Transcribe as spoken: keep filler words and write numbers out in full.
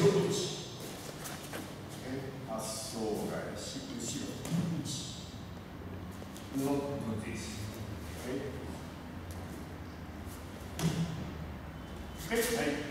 ろ打ち。発想返し、後ろ打ち。Not do this. Okay? はい。